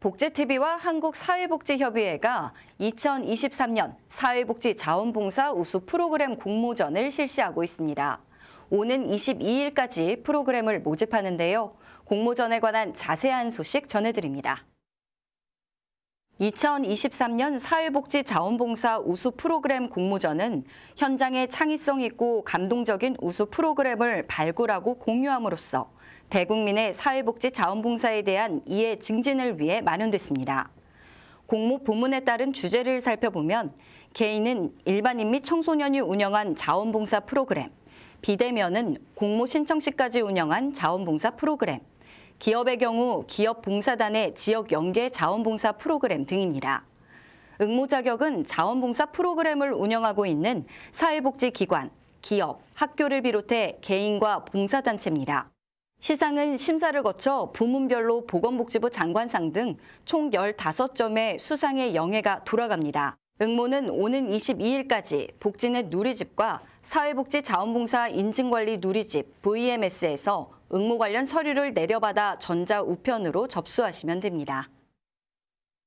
복지TV와 한국사회복지협의회가 2023년 사회복지자원봉사 우수 프로그램 공모전을 실시하고 있습니다. 오는 22일까지 프로그램을 모집하는데요. 공모전에 관한 자세한 소식 전해드립니다. 2023년 사회복지자원봉사 우수 프로그램 공모전은 현장에 창의성 있고 감동적인 우수 프로그램을 발굴하고 공유함으로써 대국민의 사회복지 자원봉사에 대한 이해 증진을 위해 마련됐습니다. 공모 부문에 따른 주제를 살펴보면 개인은 일반인 및 청소년이 운영한 자원봉사 프로그램, 비대면은 공모 신청 시까지 운영한 자원봉사 프로그램, 기업의 경우 기업 봉사단의 지역 연계 자원봉사 프로그램 등입니다. 응모 자격은 자원봉사 프로그램을 운영하고 있는 사회복지기관, 기업, 학교를 비롯해 개인과 봉사단체입니다. 시상은 심사를 거쳐 부문별로 보건복지부 장관상 등 총 15점의 수상의 영예가 돌아갑니다. 응모는 오는 22일까지 복지넷 누리집과 사회복지자원봉사 인증관리 누리집 VMS에서 응모 관련 서류를 내려받아 전자우편으로 접수하시면 됩니다.